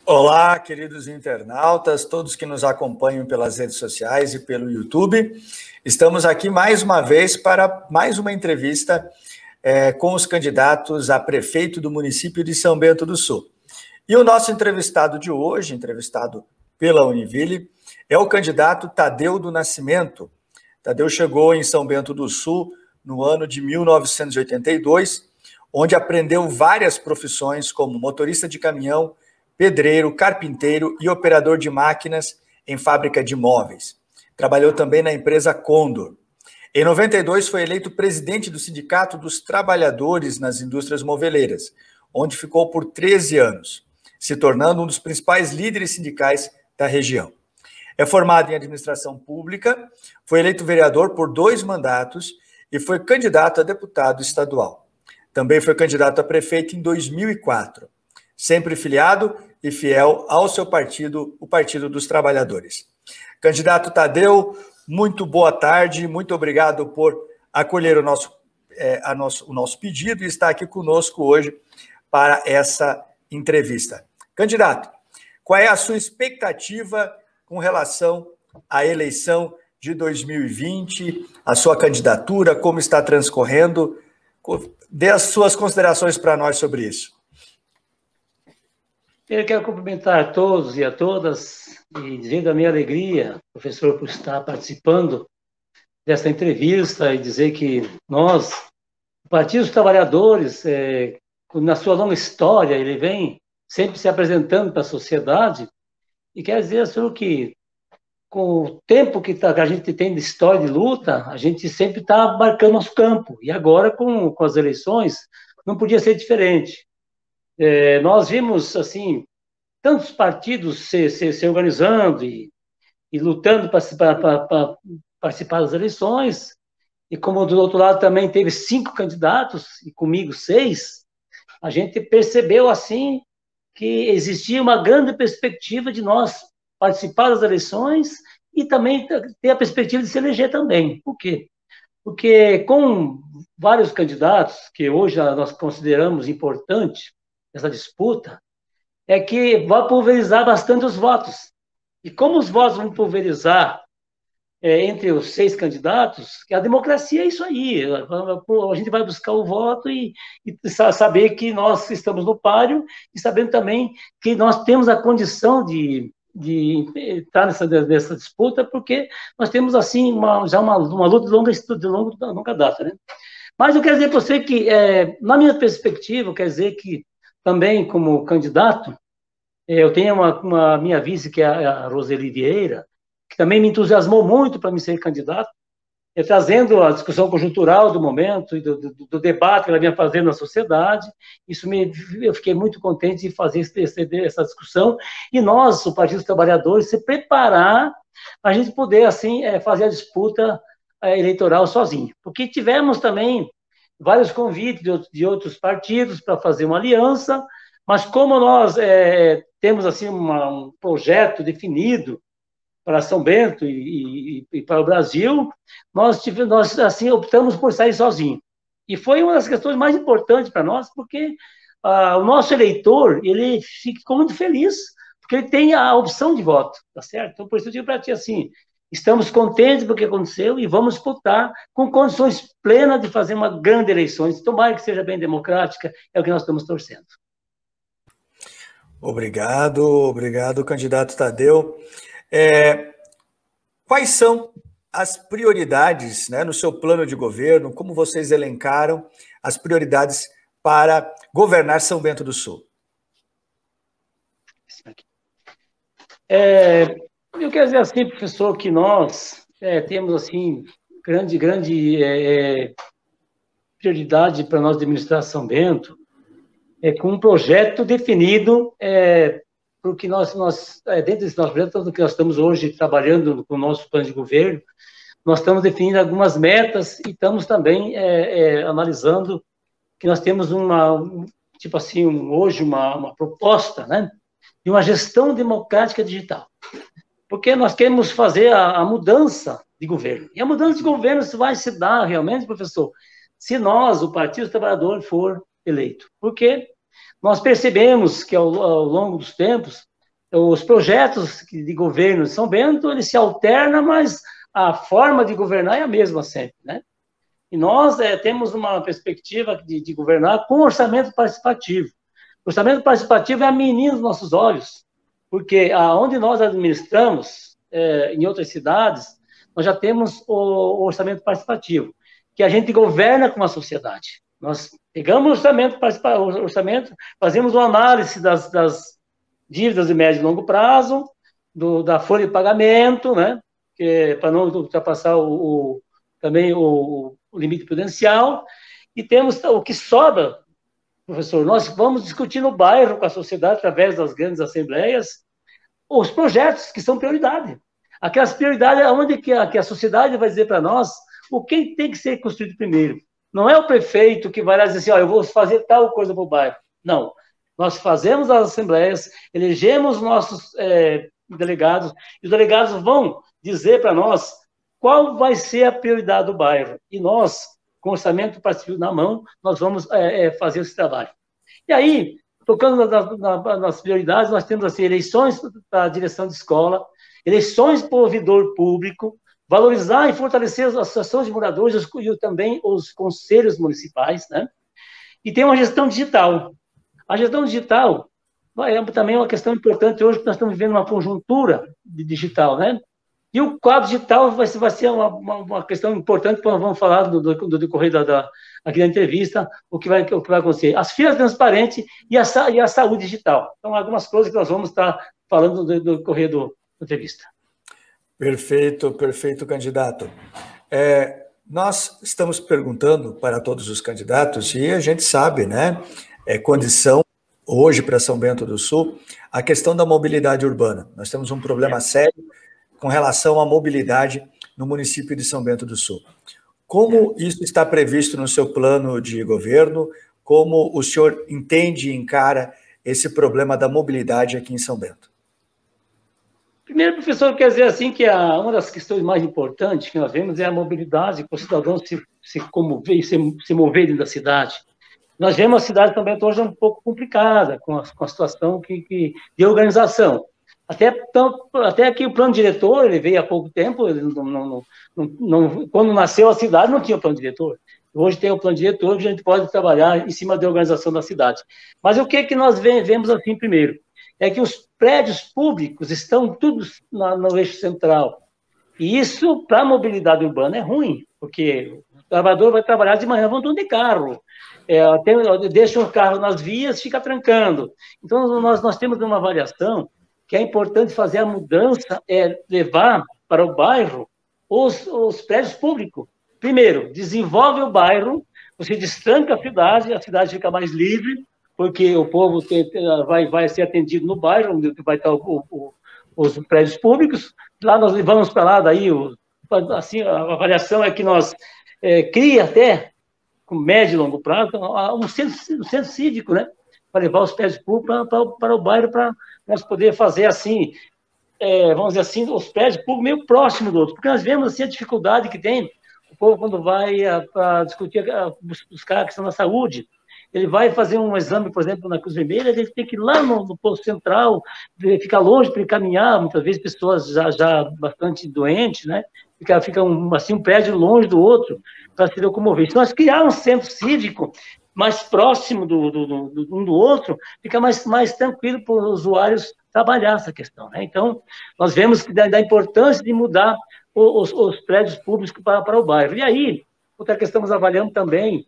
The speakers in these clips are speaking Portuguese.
Olá, queridos internautas, todos que nos acompanham pelas redes sociais e pelo YouTube. Estamos aqui mais uma vez para mais uma entrevista com os candidatos a prefeito do município de São Bento do Sul. E o nosso entrevistado de hoje, entrevistado pela Univille, é o candidato Tadeu do Nascimento. Tadeu chegou em São Bento do Sul no ano de 1982, onde aprendeu várias profissões como motorista de caminhão, pedreiro, carpinteiro e operador de máquinas em fábrica de móveis. Trabalhou também na empresa Condor. Em 92, foi eleito presidente do Sindicato dos Trabalhadores nas Indústrias Moveleiras, onde ficou por 13 anos, se tornando um dos principais líderes sindicais da região. É formado em administração pública, foi eleito vereador por 2 mandatos e foi candidato a deputado estadual. Também foi candidato a prefeito em 2004. Sempre filiado e fiel ao seu partido, o Partido dos Trabalhadores. Candidato Tadeu, muito boa tarde, muito obrigado por acolher o nosso pedido e estar aqui conosco hoje para essa entrevista. Candidato, qual é a sua expectativa com relação à eleição de 2020, a sua candidatura, como está transcorrendo? Dê as suas considerações para nós sobre isso. Eu quero cumprimentar a todos e a todas e dizer da minha alegria, professor, por estar participando dessa entrevista e dizer que nós, o Partido dos Trabalhadores, na sua longa história, ele vem sempre se apresentando para a sociedade e quer dizer, senhor, que com o tempo que a gente tem de história de luta, a gente sempre está marcando nosso campo. E agora, com as eleições, não podia ser diferente. Nós vimos, assim, tantos partidos se organizando e lutando para participar das eleições, e como do outro lado também teve 5 candidatos, e comigo 6, a gente percebeu, assim, que existia uma grande perspectiva de nós participar das eleições e também ter a perspectiva de se eleger também. Por quê? Porque com vários candidatos, que hoje nós consideramos importante, essa disputa, é que vai pulverizar bastante os votos. E como os votos vão pulverizar entre os 6 candidatos, a democracia é isso aí. A gente vai buscar o voto e saber que nós estamos no páreo e sabendo também que nós temos a condição de estar nessa disputa, porque nós temos, assim, já uma luta de longa data, né? Mas eu quero dizer para você que, na minha perspectiva, eu quero dizer que também, como candidato, eu tenho uma minha vice, que é a Roseli Vieira, que também me entusiasmou muito para me ser candidato, trazendo a discussão conjuntural do momento e do debate que ela vinha fazendo na sociedade. Eu fiquei muito contente de fazer essa discussão, e nós, o Partido dos Trabalhadores, se preparar para a gente poder, assim, fazer a disputa eleitoral sozinho. Porque tivemos também vários convites de outros partidos para fazer uma aliança, mas como nós temos, assim, um projeto definido para São Bento e para o Brasil, nós assim, optamos por sair sozinho. E foi uma das questões mais importantes para nós, porque o nosso eleitor, ele ficou muito feliz, porque ele tem a opção de voto, tá certo? Então, por isso eu digo para ti assim, estamos contentes com o que aconteceu e vamos disputar com condições plenas de fazer uma grande eleição. Tomara que seja bem democrática, é o que nós estamos torcendo. Obrigado, candidato Tadeu. Quais são as prioridades, né, no seu plano de governo? Como vocês elencaram as prioridades para governar São Bento do Sul? Eu quero dizer assim, professor, que nós temos, assim, grande prioridade para nós administrar São Bento, com um projeto definido, porque dentro desse nosso projeto, que nós estamos hoje trabalhando com o nosso plano de governo, nós estamos definindo algumas metas e estamos também analisando que nós temos hoje uma proposta, né, de uma gestão democrática digital. Porque nós queremos fazer a mudança de governo. E a mudança de governo vai se dar realmente, professor, se nós, o Partido Trabalhador, for eleito. Porque nós percebemos que ao longo dos tempos, os projetos de governo de São Bento, eles se alternam, mas a forma de governar é a mesma sempre, né? E nós temos uma perspectiva de governar com orçamento participativo. O orçamento participativo é a menina dos nossos olhos, porque aonde nós administramos, em outras cidades, nós já temos o orçamento participativo, que a gente governa com a sociedade. Nós pegamos o orçamento, fazemos uma análise das dívidas de médio e longo prazo, da folha de pagamento, né, para não ultrapassar também o limite prudencial, e temos o que sobra, professor, nós vamos discutir no bairro com a sociedade, através das grandes assembleias, os projetos que são prioridade. Aquelas prioridades onde que a sociedade vai dizer para nós o que tem que ser construído primeiro. Não é o prefeito que vai lá dizer assim, eu vou fazer tal coisa para o bairro. Não. Nós fazemos as assembleias, elegemos nossos delegados, e os delegados vão dizer para nós qual vai ser a prioridade do bairro. E nós, com orçamento participativo na mão, nós vamos fazer esse trabalho. E aí, tocando nas prioridades, nós temos assim, eleições para a direção de escola, eleições para o ouvidor público, valorizar e fortalecer as associações de moradores e também os conselhos municipais, né? E tem uma gestão digital. A gestão digital é também uma questão importante hoje, porque nós estamos vivendo uma conjuntura digital, né? E o quadro digital vai ser uma questão importante, quando vamos falar do decorrer aqui da entrevista, o que vai acontecer. As filas transparentes e a saúde digital. Então, algumas coisas que nós vamos estar falando do decorrer da entrevista. Perfeito, perfeito, candidato. Nós estamos perguntando para todos os candidatos, e a gente sabe, né, condição hoje para São Bento do Sul, a questão da mobilidade urbana. Nós temos um problema sério com relação à mobilidade no município de São Bento do Sul. Como isso está previsto no seu plano de governo? Como o senhor entende e encara esse problema da mobilidade aqui em São Bento? Primeiro, professor, quer dizer assim que uma das questões mais importantes que nós vemos é a mobilidade, para o cidadão se comover e se mover dentro da cidade. Nós vemos a cidade também hoje um pouco complicada, com a situação de organização. Até que o plano diretor, ele veio há pouco tempo, quando nasceu a cidade não tinha plano diretor. Hoje tem o plano diretor, que a gente pode trabalhar em cima da organização da cidade. Mas o que nós vemos assim primeiro? É que os prédios públicos estão todos no eixo central. E isso, para a mobilidade urbana, é ruim, porque o trabalhador vai trabalhar de manhã, vão de carro. Deixa o carro nas vias, fica trancando. Então, nós temos uma avaliação que é importante fazer a mudança, levar para o bairro os prédios públicos. Primeiro, desenvolve o bairro, você destranca a cidade fica mais livre, porque o povo vai ser atendido no bairro, onde vai estar os prédios públicos. Lá nós levamos para lá, daí, assim, a avaliação é que nós cria até, com médio e longo prazo, um centro cívico, né? Para levar os prédios públicos para o bairro, para nós poder fazer assim, vamos dizer assim, os prédios públicos meio próximos do outro, porque nós vemos assim, a dificuldade que tem o povo quando vai para discutir, buscar a questão da saúde. Ele vai fazer um exame, por exemplo, na Cruz Vermelha, ele tem que ir lá no posto central, ficar longe para ele caminhar, muitas vezes pessoas já bastante doentes, né? Fica um prédio longe do outro para se locomover. Se nós criarmos um centro cívico mais próximo um do outro, fica mais tranquilo para os usuários trabalhar essa questão, né? Então, nós vemos que da importância de mudar os prédios públicos para o bairro. E aí, outra questão que estamos avaliando também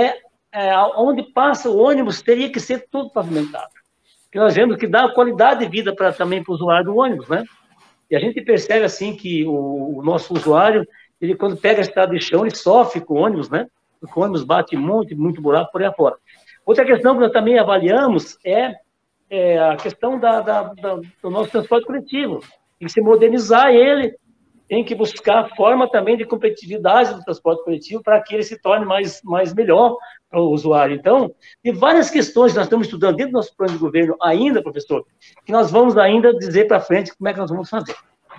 onde passa o ônibus teria que ser tudo pavimentado. Porque nós vemos que dá qualidade de vida também para o usuário do ônibus, né? E a gente percebe, assim, que o nosso usuário, ele quando pega a estrada de chão, ele sofre com o ônibus, né? Porque o ônibus bate muito buraco por aí afora. Outra questão que nós também avaliamos é a questão do nosso transporte coletivo. Tem que se modernizar ele, tem que buscar forma também de competitividade do transporte coletivo para que ele se torne mais melhor para o usuário. Então, tem várias questões que nós estamos estudando dentro do nosso plano de governo ainda, professor, que nós vamos ainda dizer para frente como é que nós vamos fazer.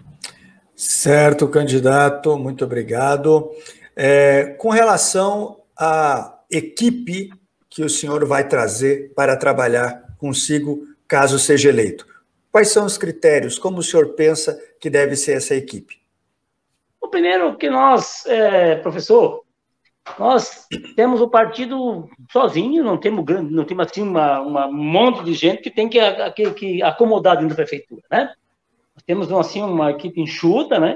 Certo, candidato, muito obrigado. Com relação à equipe que o senhor vai trazer para trabalhar consigo, caso seja eleito, Quais são os critérios? Como o senhor pensa que deve ser essa equipe? O primeiro que nós, professor, nós temos o partido sozinho, não temos assim um monte de gente que tem que acomodar dentro da prefeitura, né? Nós temos assim uma equipe enxuta, né?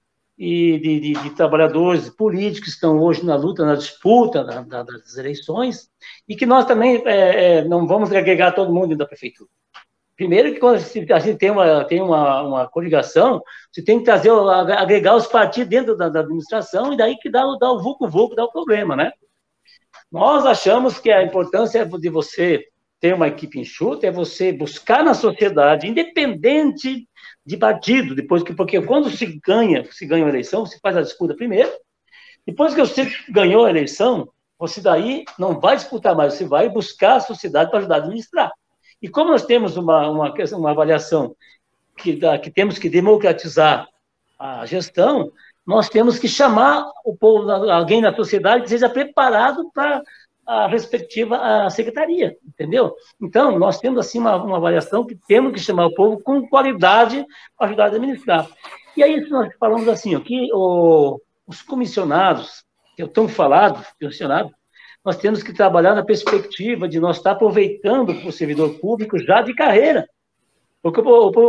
E de trabalhadores políticos que estão hoje na luta, na disputa das eleições, e que nós também não vamos agregar todo mundo dentro da prefeitura. Primeiro que quando a gente tem uma coligação, você tem que agregar os partidos dentro da administração, e daí que dá o vulco-vulco, dá o problema, né? Nós achamos que a importância de você ter uma equipe enxuta é você buscar na sociedade, independente de partido, porque quando se ganha uma eleição, você faz a disputa primeiro, depois que você ganhou a eleição, você daí não vai disputar mais, você vai buscar a sociedade para ajudar a administrar. E como nós temos uma avaliação que temos que democratizar a gestão, nós temos que chamar o povo, alguém na sociedade que seja preparado para a respectiva secretaria, entendeu? Então, nós temos assim uma avaliação que temos que chamar o povo com qualidade para ajudar a administrar. E aí, nós falamos assim, que os comissionados, que eu tão falado, comissionado, nós temos que trabalhar na perspectiva de nós estar aproveitando o servidor público já de carreira. Porque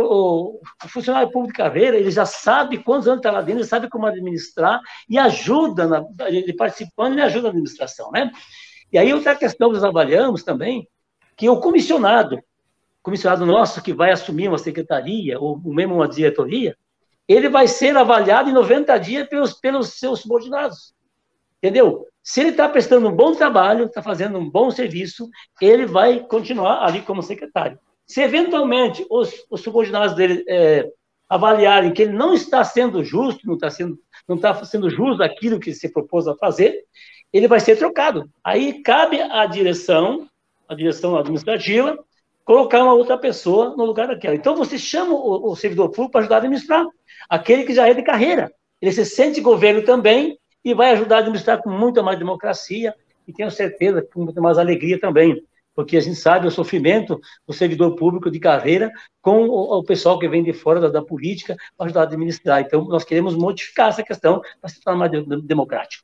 o funcionário público de carreira, ele já sabe quantos anos está lá dentro, ele sabe como administrar e ajuda, ele participando, ele ajuda a administração, né? E aí outra questão que nós avaliamos também, que o comissionado nosso que vai assumir uma secretaria ou mesmo uma diretoria, ele vai ser avaliado em 90 dias pelos seus subordinados, entendeu? Se ele está prestando um bom trabalho, está fazendo um bom serviço, ele vai continuar ali como secretário. Se eventualmente os subordinados dele avaliarem que ele não está sendo justo, não está sendo justo aquilo que se propôs a fazer, ele vai ser trocado. Aí cabe à direção administrativa, colocar uma outra pessoa no lugar daquela. Então, você chama o servidor público para ajudar a administrar, aquele que já é de carreira. Ele se sente governo também e vai ajudar a administrar com muita mais democracia e tenho certeza com muita mais alegria também, porque a gente sabe o sofrimento do servidor público de carreira com o pessoal que vem de fora da política para ajudar a administrar. Então, nós queremos modificar essa questão para se tornar mais democrático.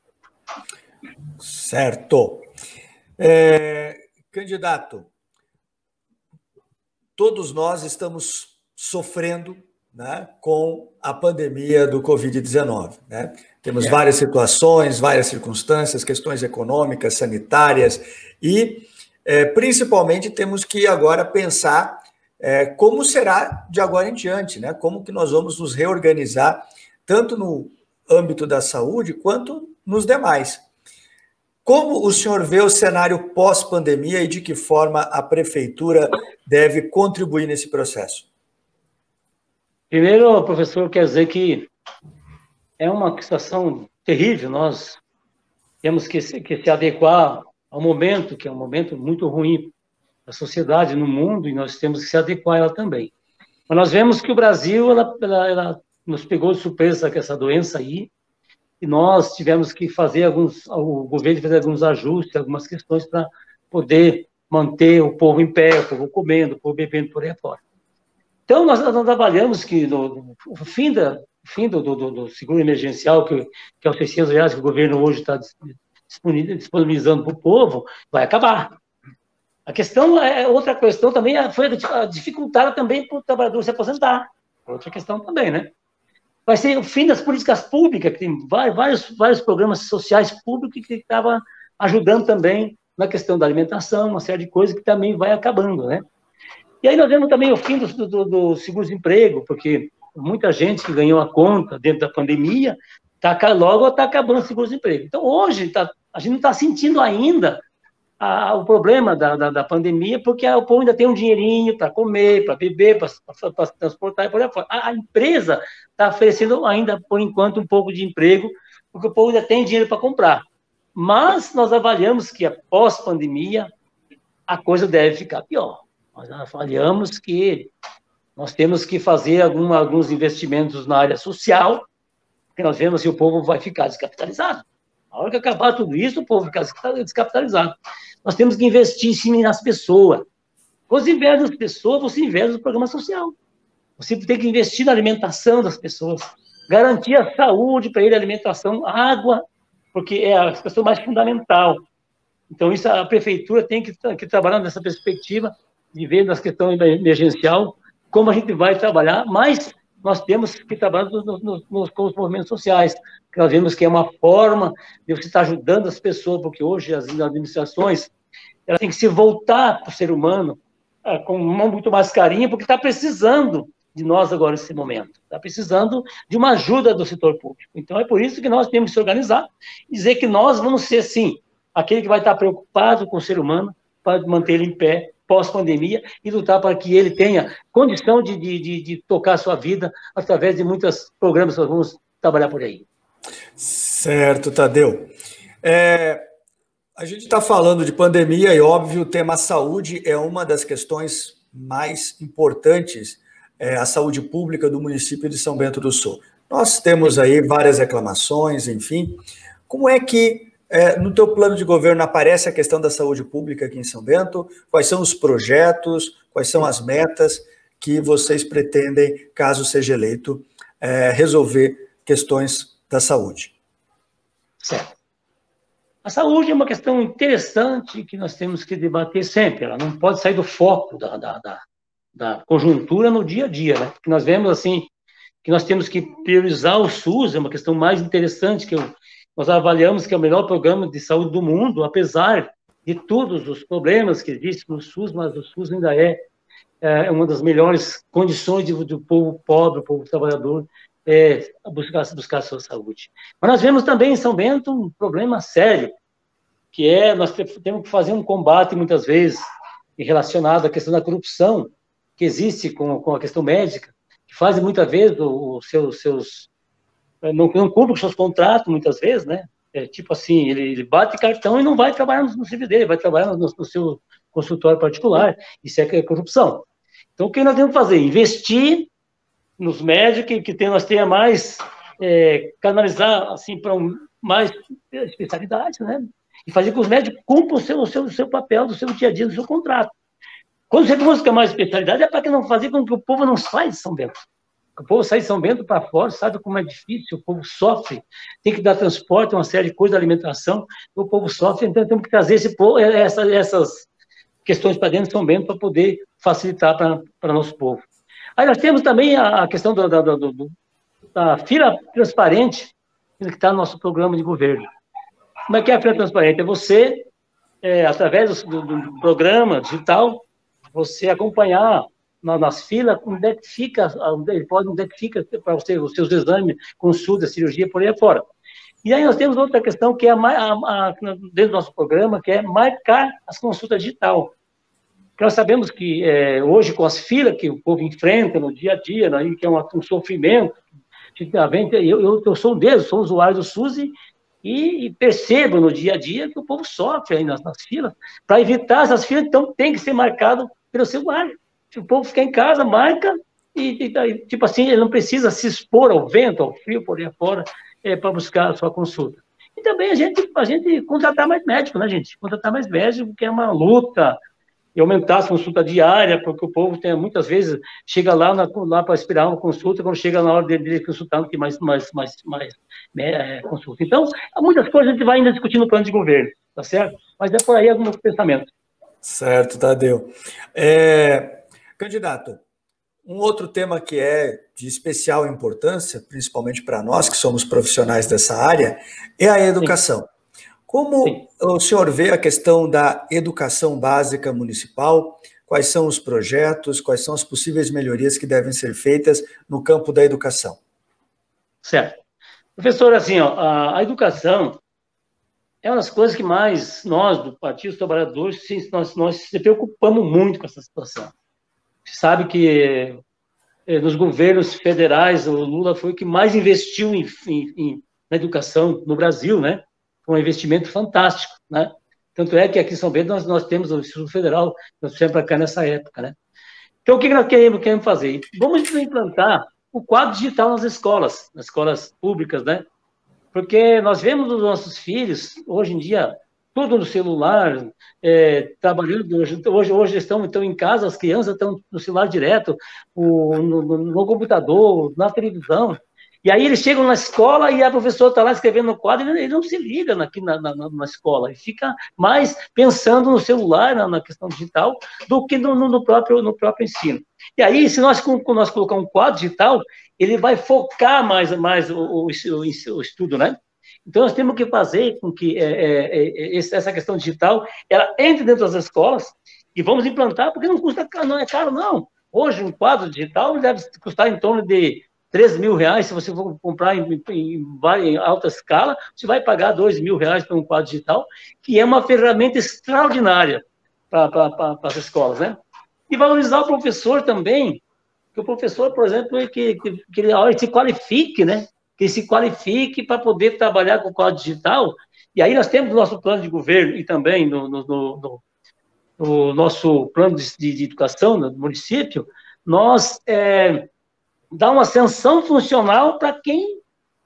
Certo. Candidato, todos nós estamos sofrendo, né, com a pandemia do Covid-19, né? Temos várias situações, várias circunstâncias, questões econômicas, sanitárias e, principalmente, temos que agora pensar como será de agora em diante, né? Como que nós vamos nos reorganizar, tanto no âmbito da saúde quanto nos demais. Como o senhor vê o cenário pós-pandemia e de que forma a prefeitura deve contribuir nesse processo? Primeiro, professor, quer dizer que é uma situação terrível, nós temos que se adequar ao momento, que é um momento muito ruim da sociedade no mundo, e nós temos que se adequar a ela também. Mas nós vemos que o Brasil, ela nos pegou de surpresa com essa doença aí, e nós tivemos que fazer o governo fez alguns ajustes, algumas questões para poder manter o povo em pé, o povo comendo, o povo bebendo por aí fora. Então, nós avaliamos que o fim do seguro emergencial, que é os R$600 que o governo hoje está disponibilizando para o povo, vai acabar. Outra questão também foi dificultada também para o trabalhador se aposentar. Outra questão também, né? Vai ser o fim das políticas públicas, que tem vários programas sociais públicos que estavam ajudando também na questão da alimentação, uma série de coisas que também vai acabando, né? E aí nós vemos também o fim do seguro-desemprego, porque muita gente que ganhou a conta dentro da pandemia, logo está acabando o seguro-desemprego. Então, hoje, a gente não está sentindo ainda o problema da pandemia, porque o povo ainda tem um dinheirinho para comer, para beber, para se transportar e por aí fora. A empresa está oferecendo ainda, por enquanto, um pouco de emprego, porque o povo ainda tem dinheiro para comprar. Mas nós avaliamos que, após pandemia, a coisa deve ficar pior. Nós avaliamos que nós temos que fazer alguns investimentos na área social, porque nós vemos que o povo vai ficar descapitalizado. A hora que acabar tudo isso, o povo fica descapitalizado. Nós temos que investir sim nas pessoas. Você investe nas pessoas, você investe no programa social. Você tem que investir na alimentação das pessoas, garantir a saúde para ele, alimentação, água, porque é a questão mais fundamental. Então, isso a prefeitura tem que trabalhar nessa perspectiva de ver nas questões emergencial como a gente vai trabalhar, mas nós temos que trabalhar com os movimentos sociais, porque nós vemos que é uma forma de você estar ajudando as pessoas, porque hoje as administrações elas têm que se voltar para o ser humano com muito mais carinho, porque está precisando de nós agora nesse momento, está precisando de uma ajuda do setor público. Então, é por isso que nós temos que se organizar e dizer que nós vamos ser, sim, aquele que vai estar preocupado com o ser humano para manter ele em pé pós-pandemia e lutar para que ele tenha condição de tocar a sua vida através de muitos programas que nós vamos trabalhar por aí. Certo, Tadeu. A gente está falando de pandemia e, óbvio, o tema saúde é uma das questões mais importantes, a saúde pública do município de São Bento do Sul. Nós temos aí várias reclamações, enfim. Como é que no teu plano de governo aparece a questão da saúde pública aqui em São Bento? Quais são os projetos, quais são as metas que vocês pretendem, caso seja eleito, resolver questões da saúde? Certo. A saúde é uma questão interessante que nós temos que debater sempre. Ela não pode sair do foco da conjuntura no dia a dia, né? Porque nós vemos, assim, que nós temos que priorizar o SUS, é uma questão mais interessante, nós avaliamos que é o melhor programa de saúde do mundo, apesar de todos os problemas que existem no SUS, mas o SUS ainda é uma das melhores condições do povo pobre, do povo trabalhador, buscar a sua saúde. Mas nós vemos também em São Bento um problema sério, que nós temos que fazer um combate, muitas vezes, relacionado à questão da corrupção, que existe com a questão médica, que fazem muitas vezes os seus não cumpre os seus contratos, muitas vezes, né? Tipo assim, ele bate cartão e não vai trabalhar no serviço dele, vai trabalhar no seu consultório particular. Isso é corrupção. Então, o que nós temos que fazer? Investir nos médicos, nós tenha mais, canalizar, assim, para mais especialidades, né? E fazer com que os médicos cumpram o seu papel, do seu dia a dia, do seu contrato. Quando você busca mais especialidade, é para que não fazer com que o povo não saia de São Bento. O povo sai de São Bento para fora, sabe como é difícil, o povo sofre, tem que dar transporte, uma série de coisas, alimentação, o povo sofre, então temos que trazer essas questões para dentro de São Bento para poder facilitar para nosso povo. Aí nós temos também a questão da fila transparente, que está no nosso programa de governo. Como é que é a fila transparente? É você, através do programa digital, você acompanhar nas filas, onde é que fica para você os seus exames, consulta, cirurgia, por aí afora. E aí nós temos outra questão, que é dentro do nosso programa, que é marcar as consultas digital. Porque nós sabemos que hoje, com as filas que o povo enfrenta no dia a dia, né, que é um sofrimento, eu sou um deles, sou usuário do SUS e percebo no dia a dia que o povo sofre aí nas filas. Para evitar essas filas, então, tem que ser marcado pelo celular. Se o povo ficar em casa, marca, tipo assim, ele não precisa se expor ao vento, ao frio, por aí fora, para buscar a sua consulta. E também a gente contratar mais médico, né, gente? Contratar mais médico, que é uma luta, e aumentar a consulta diária, porque o povo muitas vezes chega lá para esperar uma consulta, quando chega na hora dele consultar, não tem mais consulta. Então, há muitas coisas a gente vai ainda discutir no plano de governo, tá certo? Mas é por aí algum pensamento. Certo, Tadeu. Candidato, um outro tema que é de especial importância, principalmente para nós que somos profissionais dessa área, é a educação. Sim. Como o senhor vê a questão da educação básica municipal? Quais são os projetos, quais são as possíveis melhorias que devem ser feitas no campo da educação? Certo. Professor, assim, a educação é uma das coisas que mais nós, do Partido dos Trabalhadores, nós se preocupamos muito com essa situação. Você sabe que nos governos federais, o Lula foi o que mais investiu na educação no Brasil, né? Foi um investimento fantástico, né? Tanto é que aqui em São Bento nós temos o Instituto Federal, nós fizemos para cá nessa época, né? Então, o que nós queremos fazer? Vamos implantar o quadro digital nas escolas públicas, né? Porque nós vemos os nossos filhos, hoje em dia, tudo no celular, trabalhando, hoje estão em casa, as crianças estão no celular direto, no computador, na televisão. E aí eles chegam na escola e a professora está lá escrevendo no quadro e ele não se liga aqui na escola, e fica mais pensando no celular, na questão digital, do que no próprio ensino. E aí, se nós colocar um quadro digital, ele vai focar mais o estudo, né? Então, nós temos que fazer com que essa questão digital ela entre dentro das escolas e vamos implantar, porque não custa, não é caro, não. Hoje, um quadro digital deve custar em torno de R$3.000. Se você for comprar em alta escala, você vai pagar R$2.000 por um quadro digital, que é uma ferramenta extraordinária para as escolas, né? E valorizar o professor também, que o professor, por exemplo, que ele se qualifique, né? Que se qualifique para poder trabalhar com o quadro digital. E aí nós temos o nosso plano de governo e também no nosso plano de educação do município, nós dá uma ascensão funcional para quem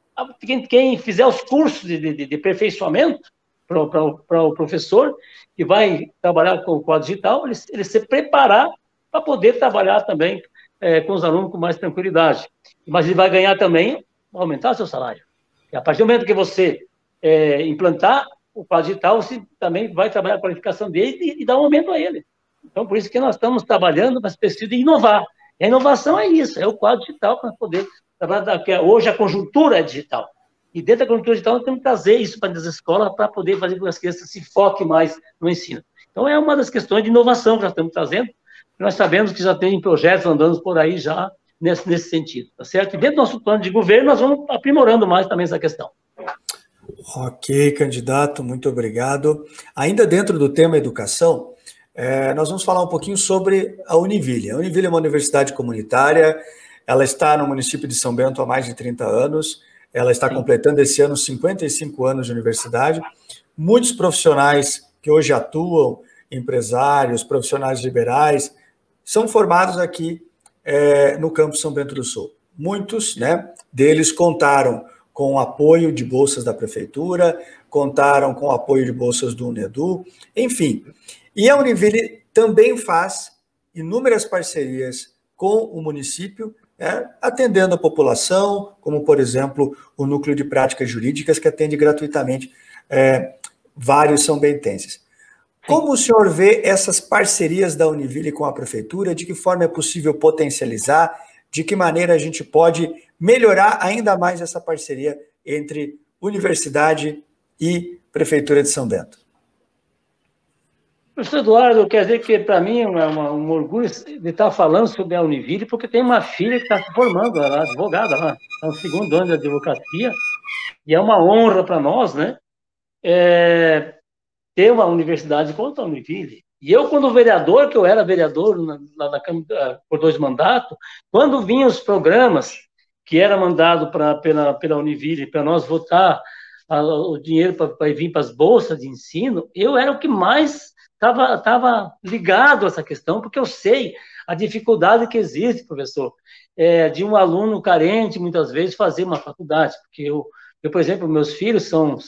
fizer os cursos de aperfeiçoamento para o professor que vai trabalhar com o quadro digital, ele se preparar para poder trabalhar também com os alunos com mais tranquilidade. Mas ele vai ganhar também, aumentar o seu salário. E a partir do momento que você implantar o quadro digital, você também vai trabalhar a qualificação dele e dar um aumento a ele. Então, por isso que nós estamos trabalhando, mas precisa inovar. E a inovação é isso, é o quadro digital para poder trabalhar, porque hoje a conjuntura é digital. E dentro da conjuntura digital, nós temos que trazer isso para as escolas para poder fazer com que as crianças se foquem mais no ensino. Então, é uma das questões de inovação que nós estamos trazendo. Nós sabemos que já tem projetos andando por aí já nesse sentido, tá certo? E dentro do nosso plano de governo, nós vamos aprimorando mais também essa questão. Ok, candidato, muito obrigado. Ainda dentro do tema educação, nós vamos falar um pouquinho sobre a Univille. A Univille é uma universidade comunitária, ela está no município de São Bento há mais de 30 anos, ela está completando esse ano 55 anos de universidade. Muitos profissionais que hoje atuam, empresários, profissionais liberais, são formados aqui no campus São Bento do Sul. Muitos, né, deles contaram com o apoio de bolsas da prefeitura, contaram com o apoio de bolsas do UNEDU, enfim. E a Univille também faz inúmeras parcerias com o município, atendendo a população, como, por exemplo, o Núcleo de Práticas Jurídicas, que atende gratuitamente vários são-bentenses. Como o senhor vê essas parcerias da Univille com a prefeitura? De que forma é possível potencializar? De que maneira a gente pode melhorar ainda mais essa parceria entre universidade e prefeitura de São Bento? Professor Eduardo, quer dizer que para mim é um orgulho de estar falando sobre a Univille, porque tem uma filha que está se formando, ela é advogada lá, está no segundo ano de advocacia, e é uma honra para nós, né? Ter uma universidade como a Univille. E eu, quando vereador, que eu era vereador na Câmara por 2 mandatos, quando vinham os programas que era mandado pela Univille para nós votar o dinheiro para vir para as bolsas de ensino, eu era o que mais estava ligado a essa questão, porque eu sei a dificuldade que existe, professor, de um aluno carente, muitas vezes, fazer uma faculdade. Porque eu por exemplo, meus filhos são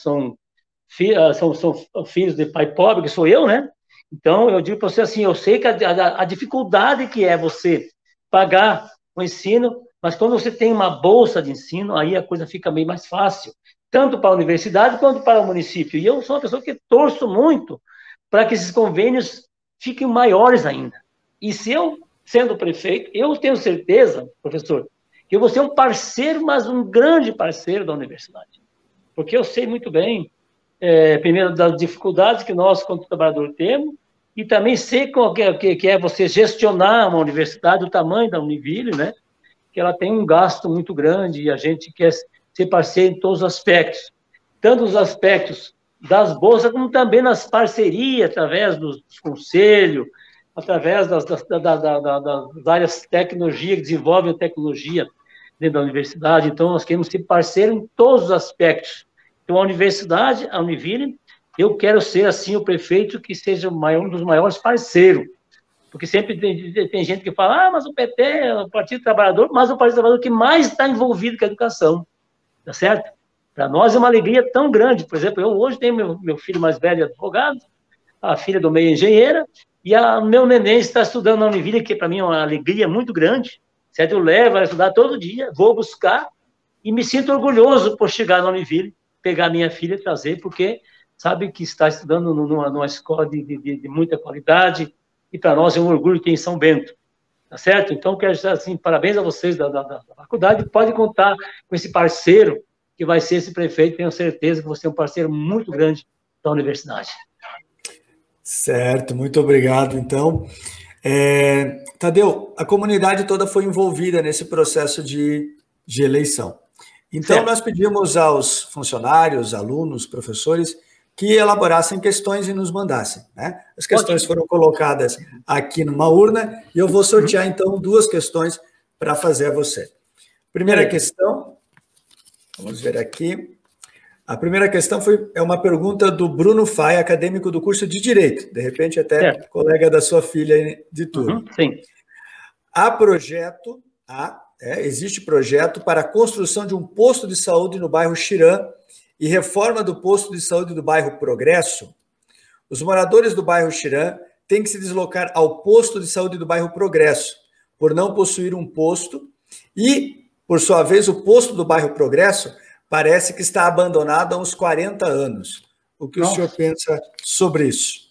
filhos de pai pobre, que sou eu, né? Então, eu digo para você assim, eu sei que a dificuldade que é você pagar o ensino, mas quando você tem uma bolsa de ensino, aí a coisa fica bem mais fácil, tanto para a universidade quanto para o município. E eu sou uma pessoa que torço muito para que esses convênios fiquem maiores ainda. E se eu, sendo prefeito, eu tenho certeza, professor, que eu vou ser um parceiro, mas um grande parceiro da universidade. Porque eu sei muito bem, primeiro, das dificuldades que nós, como trabalhador, temos, e também sei que é você gestionar uma universidade do tamanho da Univille, né? Que ela tem um gasto muito grande e a gente quer ser parceiro em todos os aspectos. Tanto os aspectos das bolsas, como também nas parcerias, através dos conselhos, através das áreas de tecnologia, que desenvolvem a tecnologia dentro da universidade. Então, nós queremos ser parceiro em todos os aspectos. Então, a universidade, a Univille, eu quero ser, assim, o prefeito que seja um dos maiores parceiros. Porque sempre tem gente que fala, mas o PT é o Partido Trabalhador, mas o Partido Trabalhador que mais está envolvido com a educação, tá certo? Para nós é uma alegria tão grande. Por exemplo, eu hoje tenho meu filho mais velho advogado, a filha do meio engenheira, e o meu neném está estudando na Univille, que para mim é uma alegria muito grande. Certo? Eu levo ela a estudar todo dia, vou buscar, e me sinto orgulhoso por chegar na Univille, pegar minha filha e trazer, porque sabe que está estudando numa escola de muita qualidade, e para nós é um orgulho ter em São Bento. Tá certo? Então, quero dizer assim, parabéns a vocês da faculdade, pode contar com esse parceiro, que vai ser esse prefeito, tenho certeza que você é um parceiro muito grande da universidade. Certo, muito obrigado, então. Tadeu, a comunidade toda foi envolvida nesse processo de eleição. Então, certo. Nós pedimos aos funcionários, alunos, professores, que elaborassem questões e nos mandassem, né? As questões foram colocadas aqui numa urna e eu vou sortear, então, 2 questões para fazer a você. Primeira questão, vamos ver aqui. A primeira questão é uma pergunta do Bruno Fai, acadêmico do curso de Direito, de repente até colega da sua filha de turma. Sim. Existe projeto para a construção de um posto de saúde no bairro Xirã e reforma do posto de saúde do bairro Progresso. Os moradores do bairro Xirã têm que se deslocar ao posto de saúde do bairro Progresso, por não possuir um posto, e, por sua vez, o posto do bairro Progresso parece que está abandonado há uns 40 anos. O que o senhor pensa sobre isso?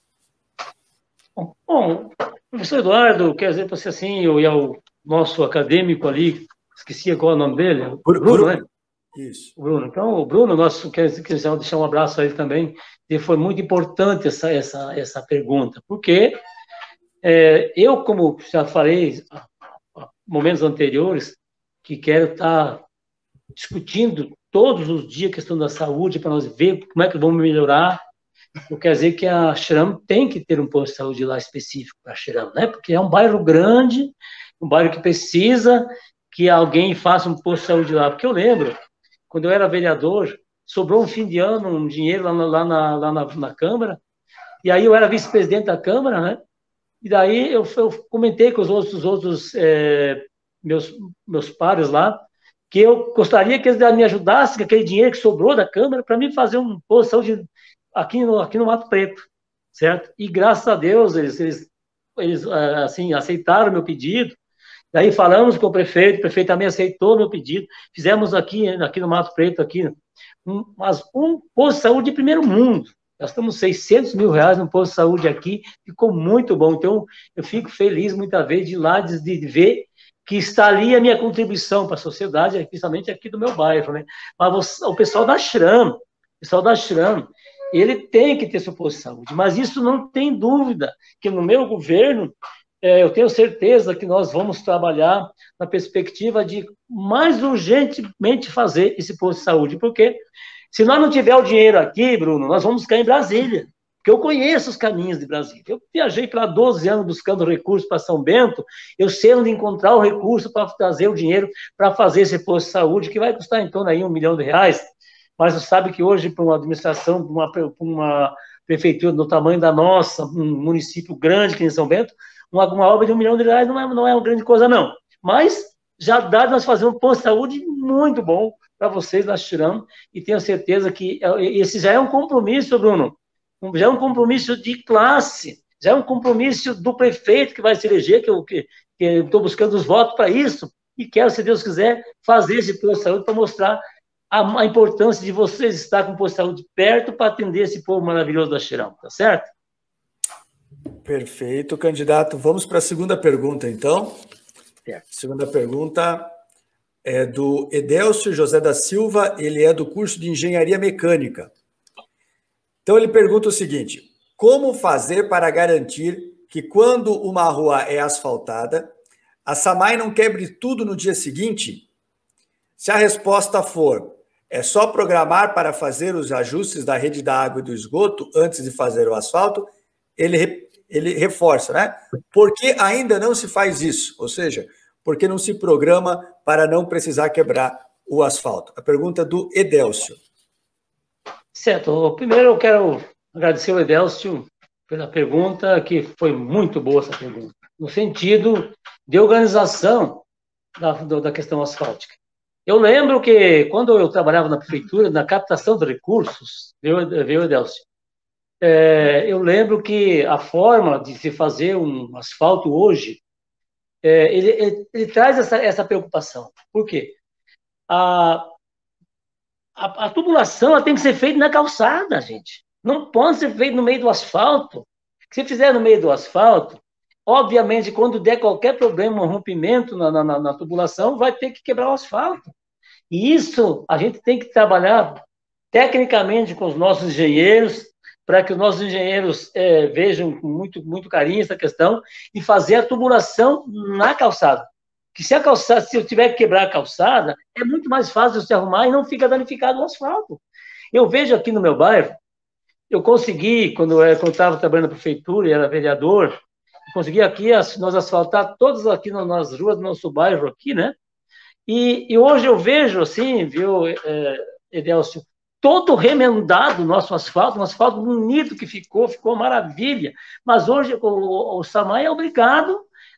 Bom, professor Eduardo, quer dizer, você assim, e ao nosso acadêmico ali, esqueci qual é o nome dele, Bruno, né? Isso. O Bruno. Então, o Bruno, nosso, quer deixar um abraço a ele também, e foi muito importante essa pergunta, porque eu, como já falei em momentos anteriores, que quero estar discutindo todos os dias a questão da saúde, para nós ver como é que vamos melhorar. Eu quero dizer que a Xirama tem que ter um posto de saúde lá específico para a Xirama, né? Porque é um bairro grande, um bairro que precisa que alguém faça um posto de saúde lá. Porque eu lembro, quando eu era vereador, sobrou um fim de ano, um dinheiro lá na Câmara, e aí eu era vice-presidente da Câmara, né? E daí eu comentei com os outros meus pares lá, que eu gostaria que eles me ajudassem com aquele dinheiro que sobrou da Câmara para mim fazer um posto de saúde aqui no Mato Preto, certo? E graças a Deus eles assim, aceitaram o meu pedido. Daí falamos com o prefeito também aceitou o meu pedido. Fizemos aqui no Mato Preto um posto de saúde de primeiro mundo. Gastamos 600 mil reais num posto de saúde aqui, ficou muito bom. Então, eu fico feliz muitas vezes de ir lá de ver que está ali a minha contribuição para a sociedade, principalmente aqui do meu bairro, né? Mas o pessoal da Xram, ele tem que ter seu posto de saúde, mas isso não tem dúvida, que no meu governo, eu tenho certeza que nós vamos trabalhar na perspectiva de mais urgentemente fazer esse posto de saúde, porque se nós não tiver o dinheiro aqui, Bruno, nós vamos ficar em Brasília, porque eu conheço os caminhos de Brasília. Eu viajei para 12 anos buscando recursos para São Bento, eu sei onde encontrar o recurso para trazer o dinheiro para fazer esse posto de saúde, que vai custar em torno aí R$1 milhão, mas você sabe que hoje, para uma administração, para uma prefeitura do tamanho da nossa, um município grande que em São Bento, uma obra de R$1 milhão não é uma grande coisa, não. Mas já dá de nós fazer um posto de saúde muito bom para vocês, nós tiramos, e tenho certeza que esse já é um compromisso, Bruno, já é um compromisso de classe, já é um compromisso do prefeito que vai se eleger, que eu estou buscando os votos para isso, e quero, se Deus quiser, fazer esse posto de saúde para mostrar a importância de vocês estar com o posto de saúde perto para atender esse povo maravilhoso da Xirão, tá certo? Perfeito, candidato. Vamos para a segunda pergunta, então. Certo. Segunda pergunta é do Edélcio José da Silva, ele é do curso de Engenharia Mecânica. Então, ele pergunta o seguinte: como fazer para garantir que, quando uma rua é asfaltada, a SAMAI não quebre tudo no dia seguinte? Se a resposta for, é só programar para fazer os ajustes da rede da água e do esgoto antes de fazer o asfalto, ele reforça, né? Por que ainda não se faz isso? Ou seja, por que não se programa para não precisar quebrar o asfalto? A pergunta do Edélcio. Certo. Primeiro eu quero agradecer ao Edélcio pela pergunta, que foi muito boa essa pergunta, no sentido de organização da questão asfáltica. Eu lembro que quando eu trabalhava na prefeitura, na captação de recursos, viu, Edelcio? Eu lembro que a forma de se fazer um asfalto hoje, ele traz essa preocupação. Por quê? A, a tubulação ela tem que ser feita na calçada, gente. Não pode ser feita no meio do asfalto. Se fizer no meio do asfalto, obviamente, quando der qualquer problema, um rompimento na tubulação, vai ter que quebrar o asfalto. E isso a gente tem que trabalhar tecnicamente com os nossos engenheiros, para que os nossos engenheiros vejam com muito carinho essa questão e fazer a tubulação na calçada. Que se eu tiver que quebrar a calçada, é muito mais fácil de se arrumar e não fica danificado o asfalto. Eu vejo aqui no meu bairro, eu consegui, quando eu estava trabalhando na prefeitura e era vereador, consegui aqui nós asfaltar todas aqui nas ruas do nosso bairro aqui, né? E hoje eu vejo assim, viu, Edelcio, todo remendado o nosso asfalto, um asfalto bonito que ficou maravilha. Mas hoje o SAMAI é obrigado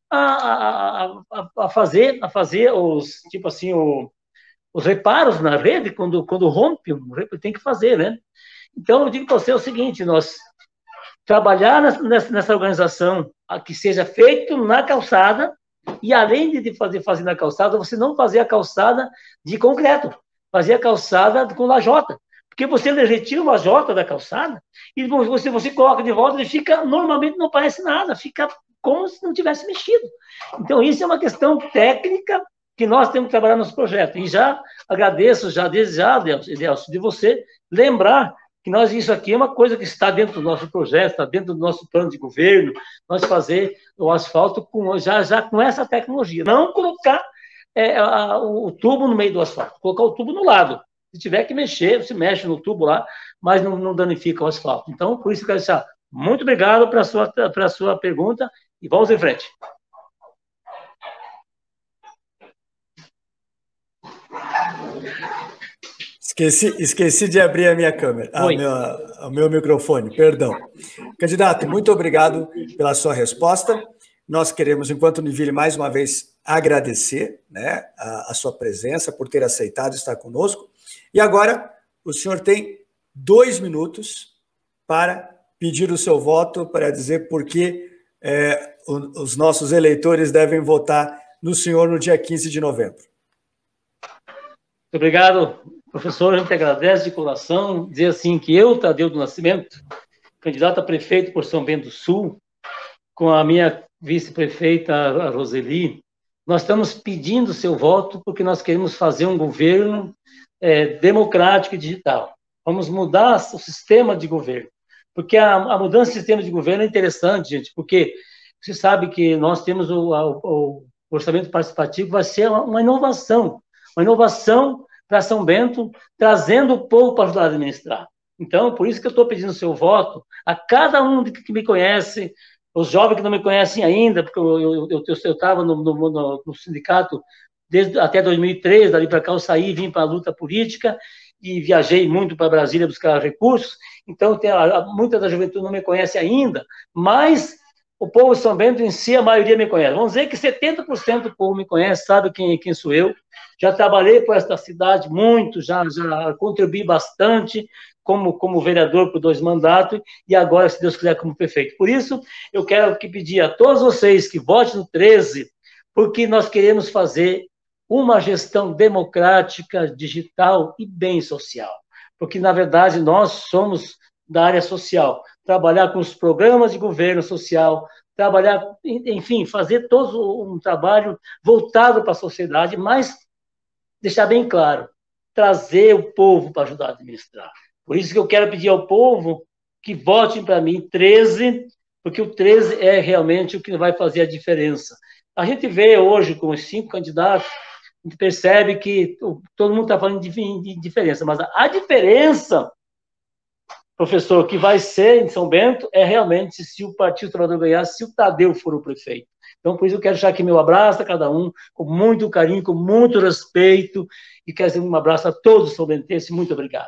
a fazer os, tipo assim, os reparos na rede, quando rompe, tem que fazer, né? Então, eu digo para você o seguinte, nós trabalhar nessa organização, que seja feito na calçada, e além de fazer na calçada, você não fazer a calçada de concreto, fazer a calçada com lajota. Porque você retira uma lajota da calçada e você coloca de volta e fica, normalmente não parece nada, fica como se não tivesse mexido. Então, isso é uma questão técnica que nós temos que trabalhar nos projetos. E já agradeço, desde já, Edelcio, de você lembrar que isso aqui é uma coisa que está dentro do nosso projeto, está dentro do nosso plano de governo, nós fazer o asfalto já com essa tecnologia. Não colocar o tubo no meio do asfalto, colocar o tubo no lado. Se tiver que mexer, você mexe no tubo lá, mas não danifica o asfalto. Então, por isso que eu quero deixar muito obrigado para a sua pergunta e vamos em frente. Esqueci de abrir a minha câmera, o meu microfone, perdão. Candidato, muito obrigado pela sua resposta. Nós queremos, enquanto Univille, mais uma vez agradecer, né, a sua presença, por ter aceitado estar conosco. E agora, o senhor tem 2 minutos para pedir o seu voto, para dizer por que os nossos eleitores devem votar no senhor no dia 15 de novembro. Muito obrigado, professor. A gente agradece de coração. Dizer assim que eu, Tadeu do Nascimento, candidato a prefeito por São Bento do Sul, com a minha vice-prefeita, a Roseli, nós estamos pedindo seu voto porque nós queremos fazer um governo democrático e digital. Vamos mudar o sistema de governo. Porque a mudança de sistema de governo é interessante, gente, porque você sabe que nós temos o orçamento participativo, vai ser uma inovação para São Bento, trazendo o povo para ajudar a administrar. Então, por isso que eu estou pedindo o seu voto a cada um que me conhece, os jovens que não me conhecem ainda, porque eu estava no sindicato até 2003, dali para cá eu saí, vim para a luta política e viajei muito para Brasília buscar recursos. Então, muita da juventude não me conhece ainda, mas o povo de São Bento em si, a maioria me conhece. Vamos dizer que 70% do povo me conhece, sabe quem sou eu. Já trabalhei por esta cidade muito, já contribuí bastante como vereador por 2 mandatos e agora, se Deus quiser, como prefeito. Por isso, eu quero pedir a todos vocês que votem no 13, porque nós queremos fazer uma gestão democrática, digital e bem social. Porque, na verdade, nós somos da área social. Trabalhar com os programas de governo social, trabalhar, enfim, fazer todo um trabalho voltado para a sociedade, mas deixar bem claro, trazer o povo para ajudar a administrar. Por isso que eu quero pedir ao povo que votem para mim 13, porque o 13 é realmente o que vai fazer a diferença. A gente vê hoje, com os 5 candidatos, a gente percebe que todo mundo está falando de diferença, mas a diferença, professor, que vai ser em São Bento é realmente se o Partido Trabalhador ganhar, se o Tadeu for o prefeito. Então, por isso eu quero deixar aqui meu abraço a cada um, com muito carinho, com muito respeito, e quero dizer um abraço a todos os são-bentenses. Muito obrigado.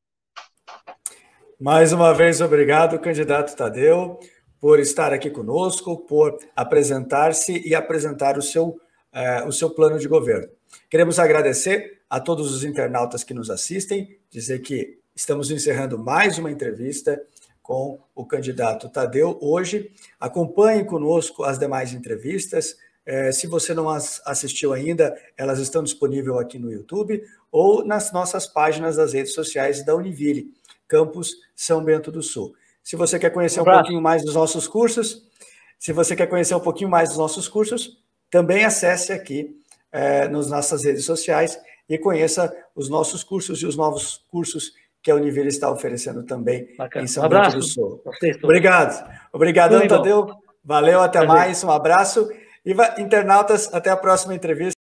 Mais uma vez, obrigado, candidato Tadeu, por estar aqui conosco, por apresentar-se e apresentar o seu plano de governo. Queremos agradecer a todos os internautas que nos assistem, dizer que estamos encerrando mais uma entrevista com o candidato Tadeu hoje. Acompanhe conosco as demais entrevistas. Se você não as assistiu ainda, elas estão disponíveis aqui no YouTube ou nas nossas páginas das redes sociais da Univille, Campus São Bento do Sul. Se você quer conhecer um pouquinho mais dos nossos cursos, também acesse aqui nas nossas redes sociais e conheça os nossos cursos e os novos cursos que a Univille está oferecendo também em São Bento do Sul. Obrigado. Obrigadão, Tadeu. Valeu, até mais. Um abraço. E internautas, até a próxima entrevista.